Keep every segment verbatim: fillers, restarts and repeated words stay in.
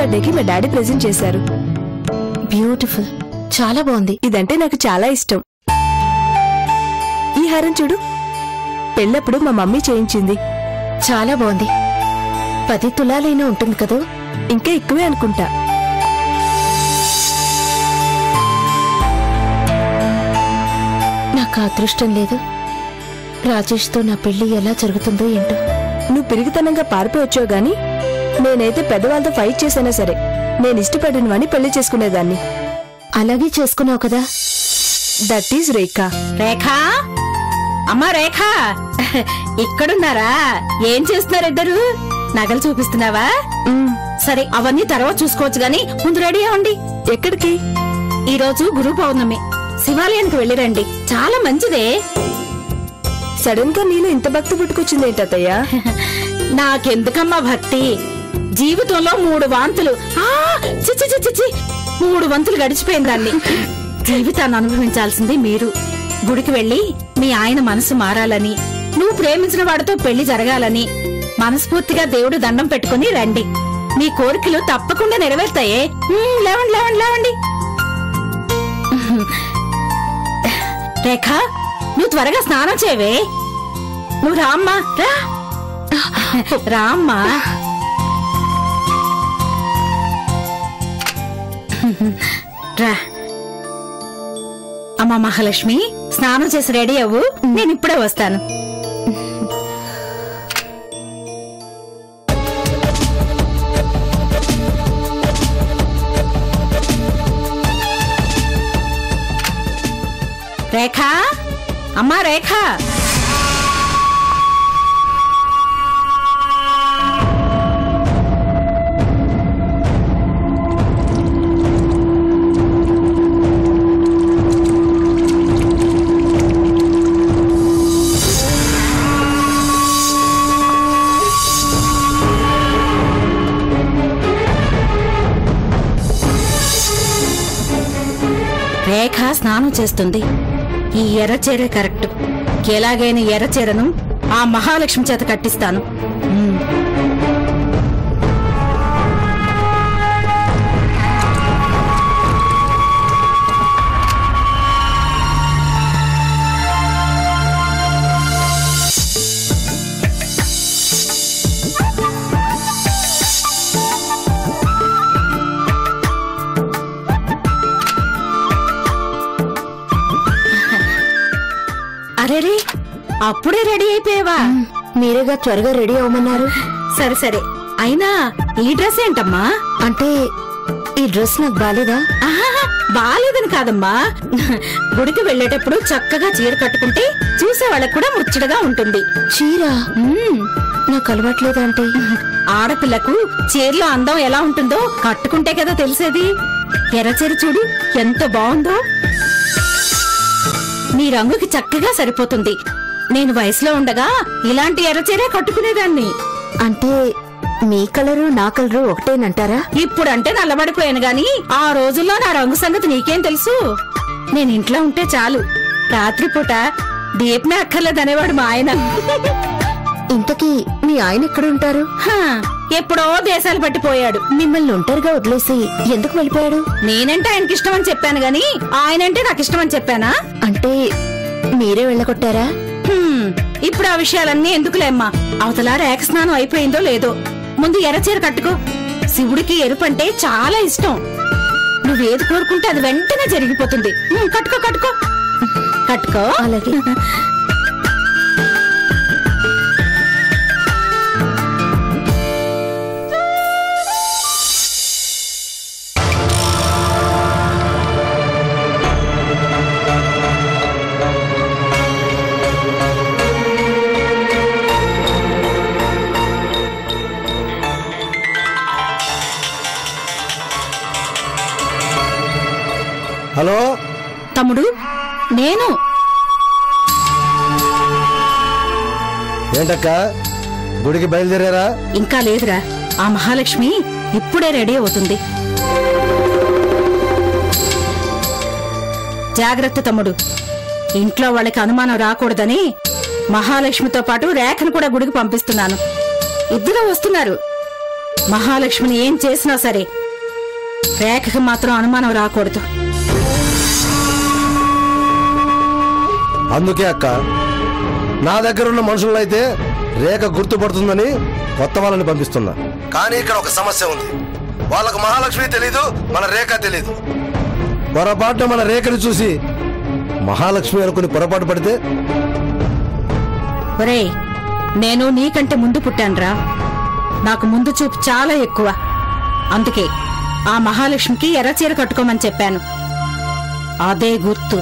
బర్త్డేకి మా daddy present చేశారు. బ్యూటిఫుల్, చాలా బాగుంది. ఇదంటే నాకు చాలా ఇష్టం. ఈ హారం చూడు, పెళ్ళప్పుడు మా మమ్మీ చేయించింది. చాలా బాగుంది. పది తులాలైనా ఉంటుంది కదా? ఇంకా ఎక్కువే అనుకుంటా. నాకు అదృష్టం లేదు. రాజేష్తో నా పెళ్లి ఎలా జరుగుతుందో ఏంటో. నువ్వు పిరిగితనంగా పారిపోవచ్చావు గాని నేనైతే పెద్దవాళ్ళతో ఫైట్ చేసినా సరే నేను ఇష్టపడిన వాణ్ణి పెళ్లి చేసుకునేదాన్ని. అలాగే చేసుకున్నావు కదా. దట్ ఈజ్ రేఖా. రేఖా, అమ్మా రేఖా, ఇక్కడున్నారా? ఏం చేస్తున్నారు ఇద్దరు? నగలు చూపిస్తున్నావా? సరే, అవన్నీ తర్వాత చూసుకోవచ్చు గాని ముందు రెడీ అవ్వండి. ఎక్కడికి? ఈ రోజు గురు పౌర్ణమి, శివాలయానికి వెళ్ళిరండి. చాలా మంచిదే. సడన్ గా నీలో ఇంత భక్తి పుట్టుకొచ్చిందేంటయ్యా? నాకెందుకమ్మా భక్తి? జీవితంలో మూడు వాంతులు చిచ్చి చిచ్చి మూడు వంతులు గడిచిపోయిందాన్ని. జీవితాన్ని అనుభవించాల్సింది మీరు. గుడికి వెళ్లి మీ ఆయన మనసు మారాలని, నువ్వు ప్రేమించిన వాడితో పెళ్లి జరగాలని మనస్ఫూర్తిగా దేవుడు దండం పెట్టుకుని రండి. మీ కోరికలు తప్పకుండా నెరవేరుతాయే. లేవండి లేవండి లేవండి. రేఖ, నువ్వు త్వరగా స్నానం చేయవే. నువ్వు రామ్మా, రా రామ్మా. రా అమ్మా మహాలక్ష్మి, స్నానం చేసి రెడీ అవ్వు, నేను ఇప్పుడే వస్తాను. రేఖా, అమ్మా రేఖా. రేఖ స్నానం చేస్తుంది. ఈ ఎర్రచీర కరెక్ట్. ఎలాగైనా ఎర్రచీరను ఆ మహాలక్ష్మి చేత కట్టిస్తాను. అరేరే, అప్పుడే రెడీ అయిపోయావా? మీరేగా త్వరగా రెడీ అవ్వమన్నారు. సరే సరే, అయినా ఈ డ్రెస్ ఏంటమ్మా? అంటే ఈ డ్రెస్ నాకు బాలేదా? బాలేదని కాదమ్మా, గుడికి వెళ్లేటప్పుడు చక్కగా చీర కట్టుకుంటే చూసే వాళ్ళకు కూడా ముచ్చటగా ఉంటుంది. చీర నాకు అలవాట్లేదా? అంటే ఆడపిల్లకు చీరలో అందం ఎలా ఉంటుందో కట్టుకుంటే కదా తెలిసేది. ఎర్రచీర చూడు ఎంత బాగుందో. నీ రంగుకి చక్కగా సరిపోతుంది. నేను వయసులో ఉండగా ఇలాంటి ఎర్రచీరే కట్టుకునేదాన్ని. అంటే మీ కలరు నా కలరు ఒకటేనంటారా? ఇప్పుడంటే నల్లబడిపోయాను గాని ఆ రోజుల్లో నా రంగు సంగతి నీకేం తెలుసు? నేను ఇంట్లో ఉంటే చాలు, రాత్రిపూట దీపమే అక్కర్లేదనేవాడు మా ఆయన. ఇంతకీ మీ ఆయన ఎక్కడుంటారు? ఎప్పుడో దేశాలు పట్టిపోయాడు. మిమ్మల్ని ఒంటరిగా వదిలేసి ఎందుకు వెళ్ళిపోయాడు? నేనంటే ఆయనకి ఇష్టం అని చెప్పాను గాని ఆయనంటే నాకు ఇష్టం అని చెప్పానా? అంటే మీరే వెళ్ళగొట్టారా? ఇప్పుడు ఆ విషయాలన్నీ ఎందుకులేమ్మా. అవతల రేఖ స్నానం అయిపోయిందో లేదో, ముందు ఎర్రచీర కట్టుకో. శివుడికి ఎరుపంటే చాలా ఇష్టం. నువ్వేది కోరుకుంటే అది వెంటనే జరిగిపోతుంది. కట్టుకో కట్టుకో కట్టుకో. అలాగే. హలో తమ్ముడు, నేను. ఏంటక్క, గుడికి బయలుదేరారా? ఇంకా లేదురా, ఆ మహాలక్ష్మి ఇప్పుడే రెడీ అవుతుంది. జాగ్రత్త తమ్ముడు, ఇంట్లో వాళ్ళకి అనుమానం రాకూడదని మహాలక్ష్మితో పాటు రేఖను కూడా గుడికి పంపిస్తున్నాను. ఇద్దరు వస్తున్నారు. మహాలక్ష్మిని ఏం చేసినా సరే రేఖకి మాత్రం అనుమానం రాకూడదు. అందుకే అక్క, నా దగ్గర ఉన్న మనుషుల్లో అయితే రేఖ గుర్తుపడుతుందని కొత్త వాళ్ళని పంపిస్తున్నా. కానీ ఇక్కడ ఒక సమస్య ఉంది. వాళ్ళకు మహాలక్ష్మి తెలీదు, మన రేఖ తెలీదు. పొరపాటున మన రేఖని చూసి మహాలక్ష్మి అనుకుని పొరపాటు పడితే? ఒరేయ్, నేను నీకంటే ముందు పుట్టానురా. నాకు ముందు చూపు చాలా ఎక్కువ. అందుకే ఆ మహాలక్ష్మికి ఎర్రచీర కట్టుకోమని చెప్పాను. అదే గుర్తు.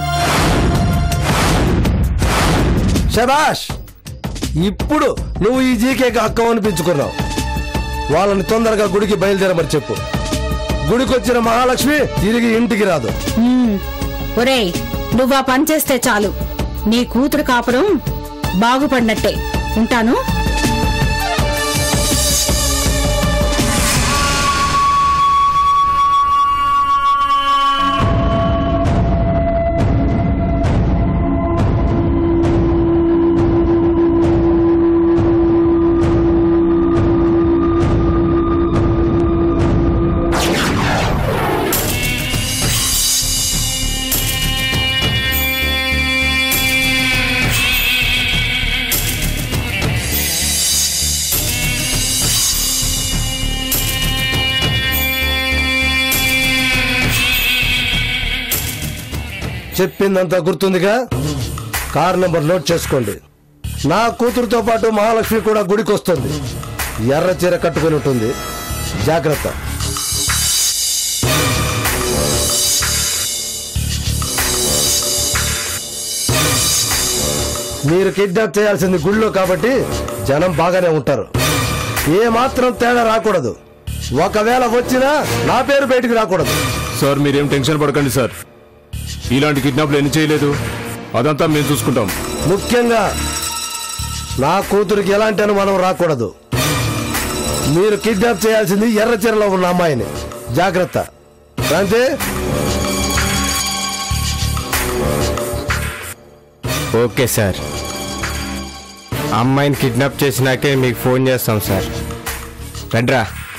శబాష్! ఇప్పుడు నువ్వు ఈ జీకేకి హక్కు అనిపించుకున్నావు. వాళ్ళని తొందరగా గుడికి బయలుదేరమని చెప్పు. గుడికి వచ్చిన మహాలక్ష్మి తిరిగి ఇంటికి రాదు. ఒరేయ్, నువ్వా పని చేస్తే చాలు, నీ కూతురు కాపురం బాగుపడినట్టే. ఉంటాను. చెప్పిందంతా గుర్తుందిగా? కార్ నెంబర్ నోట్ చేసుకోండి. నా కూతురుతో పాటు మహాలక్ష్మి కూడా గుడికి వస్తుంది. ఎర్ర చీర కట్టుకుని ఉంటుంది. జాగ్రత్త. మీరు కిడ్నాప్ చేయాల్సింది గుళ్ళో కాబట్టి జనం బాగానే ఉంటారు. ఏ మాత్రం తేడా రాకూడదు. ఒకవేళ వచ్చినా నా పేరు బయటికి రాకూడదు. సార్ మీరేం టెన్షన్ పడకండి సార్. ఇలాంటి కిడ్నాప్లు ఎన్ని చేయలేదు. అదంతా మేము చూసుకుంటాం. ముఖ్యంగా నా కూతురికి ఎలాంటి అనుమానం రాకూడదు. మీరు కిడ్నాప్ చేయాల్సింది ఎర్ర చీరలో ఉన్న అమ్మాయిని. జాగ్రత్త. అంతే. ఓకే సార్, అమ్మాయిని కిడ్నాప్ చేసినాకే మీకు ఫోన్ చేస్తాం సార్. రండ్రా.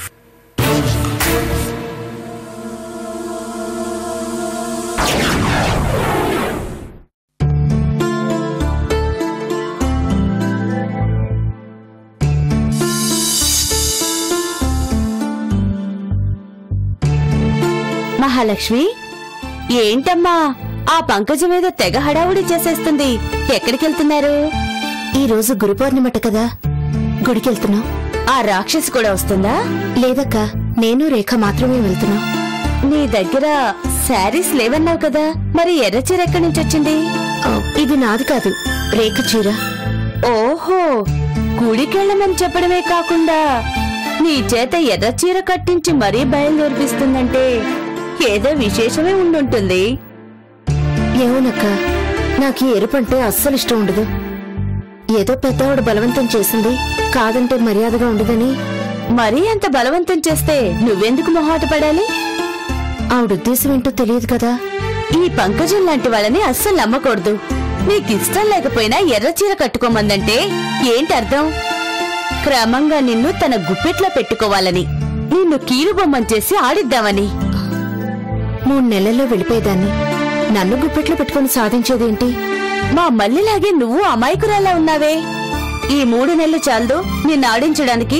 మహాలక్ష్మి, ఏంటమ్మా ఆ పంకజం మీద తెగ హడావుడి చేసేస్తుంది. ఎక్కడికెళ్తున్నారు? ఈ రోజు గురు పౌర్ణిమట కదా, గుడికెళ్తున్నాం. ఆ రాక్షసి కూడా వస్తుందా? లేదక్క, నేను రేఖ మాత్రమే వెళ్తున్నాం. నీ దగ్గర శారీస్ లేవన్నావు కదా, మరి ఎర్ర చీర ఎక్కడి నుంచి వచ్చింది? ఇది నాది కాదు, రేఖ చీర. ఓహో, గుడికెళ్ళమని చెప్పడమే కాకుండా నీ చేత ఎర్ర చీర కట్టించి మరీ బయలుదేరిపిస్తుందంటే ఏదో విశేషమే ఉండుంటుంది. ఏమోనక్క, నాకు ఈ ఎరుపంటే అస్సలు ఇష్టం ఉండదు. ఏదో పెద్దవాడు బలవంతం చేసింది, కాదంటే మర్యాదగా ఉండదని. మరీ అంత బలవంతం చేస్తే నువ్వెందుకు మొహాట పడాలి? ఆవిడ ఉద్దేశం ఏంటో తెలియదు కదా. ఈ పంకజం లాంటి వాళ్ళని అస్సలు నమ్మకూడదు. నీకిష్టం లేకపోయినా ఎర్ర చీర కట్టుకోమందంటే ఏంటర్థం? క్రమంగా నిన్ను తన గుప్పెట్లో పెట్టుకోవాలని, నిన్ను కీలుబొమ్మని చేసి ఆడిద్దామని. మూడు నెలల్లో వెళ్ళిపోయేదాన్ని, నన్ను గుప్పెట్లో పెట్టుకుని సాధించేదేంటి? మా మల్లిలాగే నువ్వు అమాయకురాలా ఉన్నావే. ఈ మూడు నెలలు చాలదు నిన్ను ఆడించడానికి.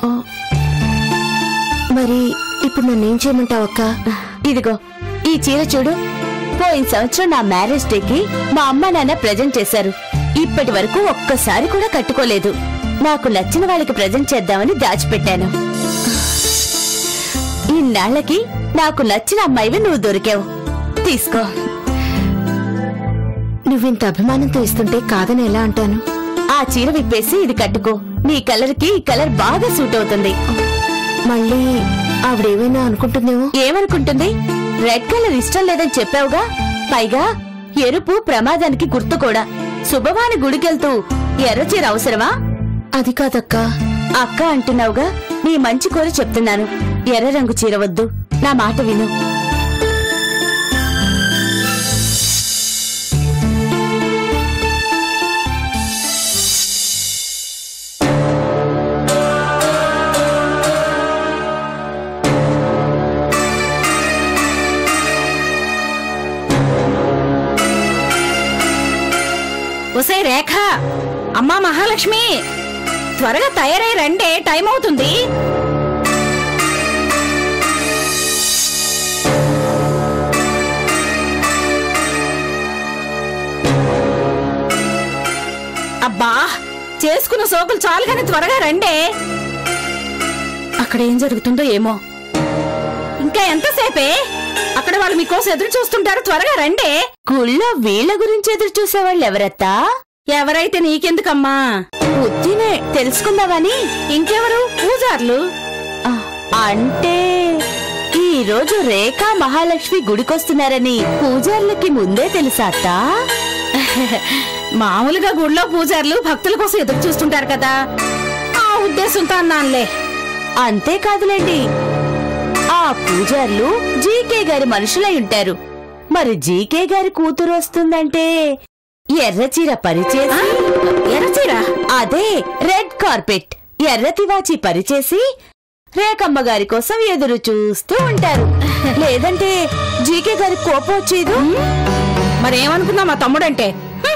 మరి ఇప్పుడు నన్నేం చేయమంటావు అక్క? ఇదిగో ఈ చీర చూడు. పోయిన సంవత్సరం నా మ్యారేజ్ డేకి మా అమ్మ నాన్న ప్రజెంట్ చేశారు. ఇప్పటి వరకు ఒక్కసారి కూడా కట్టుకోలేదు. నాకు నచ్చిన వాళ్ళకి ప్రజెంట్ చేద్దామని దాచిపెట్టాను. ఇన్నాళ్లకి నాకు నచ్చిన అమ్మాయివి నువ్వు దొరికావు. తీసుకో. నువ్వింత అభిమానంతో ఇస్తుంటే కాదని ఎలా అంటాను? ఆ చీర విప్పేసి ఇది కట్టుకో. నీ కలర్ కి ఈ కలర్ బాగా సూట్ అవుతుంది. మళ్ళీ ఆవిడేమైనా అనుకుంటుందేమో. ఏమనుకుంటుంది? రెడ్ కలర్ ఇష్టం లేదని చెప్పావుగా. పైగా ఎరుపు ప్రమాదానికి గుర్తు కూడా. శుభవాని గుడికెళ్తూ ఎర్ర చీర అవసరమా? అది కాదక్క. అక్క అంటున్నావుగా, నీ మంచి కోరి చెప్తున్నాను. ఎర్ర రంగు చీర వద్దు, నా మాట విను. ఒసే రేఖ, అమ్మా మహాలక్ష్మి, త్వరగా తయారై రండే, టైం అవుతుంది. అబ్బా, చేసుకున్న సోకులు చాలు కానీ త్వరగా రండే. అక్కడ ఏం జరుగుతుందో ఏమో. ఇంకా ఎంతసేపే? అక్కడ వాళ్ళు మీకోసం ఎదురు చూస్తుంటారు, త్వరగా రండే. గుళ్ళో వీళ్ళ గురించి ఎదురు చూసేవాళ్ళు ఎవరత్తా? ఎవరైతే నీకెందుకమ్మా, బుద్ధినే తెలుసుకుందామని. ఇంకెవరు? పూజార్లు. ఆ, అంటే ఈ రోజు రేఖా మహాలక్ష్మి గుడికొస్తున్నారని పూజార్లకి ముందే తెలుసా అత్తా? మామూలుగా గుడిలో పూజార్లు భక్తుల కోసం ఎదురు చూస్తుంటారు కదా, ఆ ఉద్దేశంతో అన్నానులే. అంతేకాదులేండి, ఆ పూజార్లు జీకే గారి మనుషులై ఉంటారు. మరి జీకే గారి కూతురు వస్తుందంటే ఎర్రచీర పరిచేసి, ఎర్రచీర అదే రెడ్ కార్పెట్, ఎర్ర తివాచి పరిచేసి రేఖమ్మ గారి కోసం ఎదురు చూస్తూ ఉంటారు. లేదంటే జీకే గారి కోపం వచ్చేదు. మరేమనుకున్నా మా తమ్ముడంటే.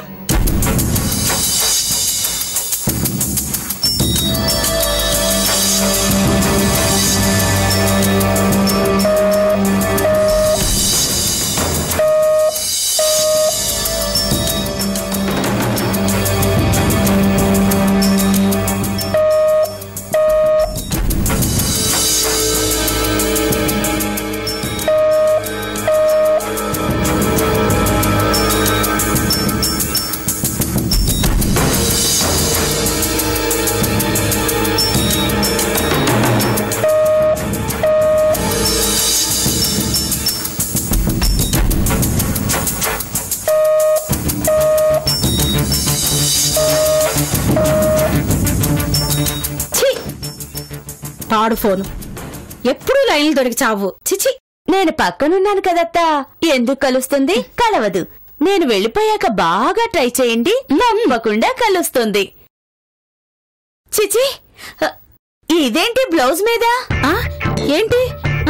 తాడు ఫోను ఎప్పుడు లైన్లు దొరికి చావు. చిచి, నేను పక్కనున్నాను కదత్తా, ఎందుకు కలుస్తుంది? కలవదు. నేను వెళ్ళిపోయాక బాగా ట్రై చేయండి, నమ్మకుండా కలుస్తుంది. చిచి, ఇదేంటి బ్లౌజ్ మీద? ఆ ఏంటి?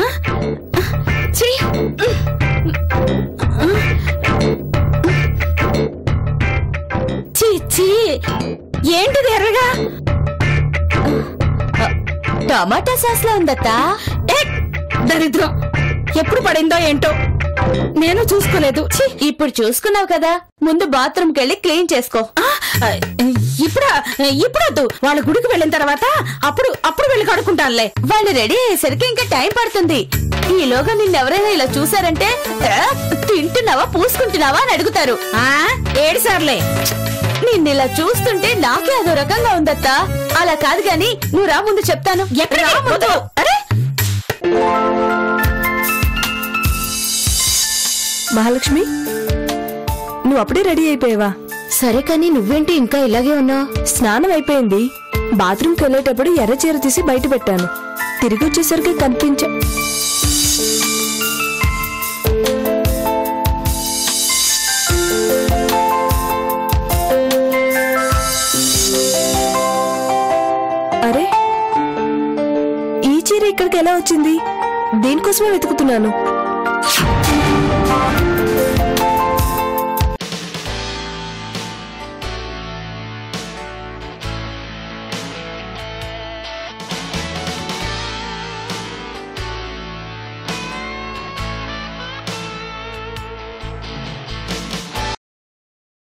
చిచి, ఏంటిది ఎర్రగా? టమాటా సాస్ లో ఉందత్తా. దరిద్రం, ఎప్పుడు పడిందో ఏంటో, నేను చూసుకోలేదు. ఇప్పుడు చూసుకున్నావు కదా, ముందు బాత్రూమ్ కెళ్ళి క్లీన్ చేసుకో. ఇప్పుడు ఇప్పుడొద్దు, వాళ్ళ గుడికి వెళ్ళిన తర్వాత అప్పుడు అప్పుడు వెళ్ళి కడుక్కుంటానులే. వాళ్ళు రెడీ అయ్యేసరికి ఇంకా టైం పడుతుంది. ఈలోగా నిన్నెవరైనా ఇలా చూసారంటే తింటున్నావా పూసుకుంటున్నావా అని అడుగుతారు. ఆ ఏడు సార్లే. నిన్నిలా చూస్తుంటే నాకే అదో రకంగా ఉందత్తా. అలా కాదు గాని నువ్వు రా, ముందు చెప్తాను. ఎక్కడ? అరే మహాలక్ష్మి, నువ్వు అప్పుడే రెడీ అయిపోయావా? సరే కానీ నువ్వేంటి ఇంకా ఇలాగే ఉన్నావు? స్నానం అయిపోయింది. బాత్రూమ్కి వెళ్ళేటప్పుడు ఎర్ర చీర తీసి బయట పెట్టాను. తిరిగి వచ్చేసరికి కనిపించా. అరే, ఈ చీర ఇక్కడికి ఎలా వచ్చింది? దీనికోసమే వెతుకుతున్నాను.